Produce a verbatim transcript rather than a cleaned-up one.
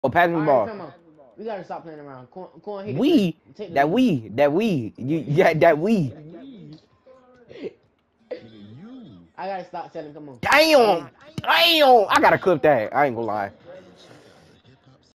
Oh, pass me All the right, ball. come on. We gotta stop playing around. Corn, corn hit it first. We, Take the that lead. we, that we, you, yeah, that we. I gotta stop selling. Come on. Let's Damn, go. damn. I gotta clip that. I ain't gonna lie.